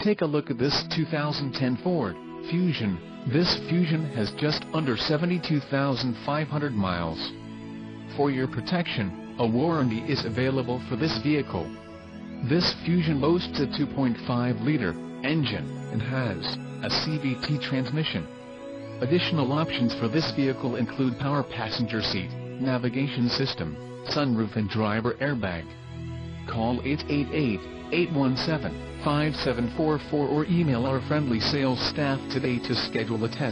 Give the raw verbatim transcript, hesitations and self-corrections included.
Take a look at this two thousand ten Ford Fusion. This Fusion has just under seventy-two thousand five hundred miles. For your protection, a warranty is available for this vehicle. This Fusion boasts a two point five liter engine and has a C V T transmission. Additional options for this vehicle include power passenger seat, navigation system, sunroof and driver airbag. Call eight eight eight, eight one seven, five seven four four or email our friendly sales staff today to schedule a test.